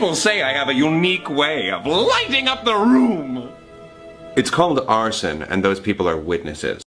People say I have a unique way of lighting up the room. It's called arson, and those people are witnesses.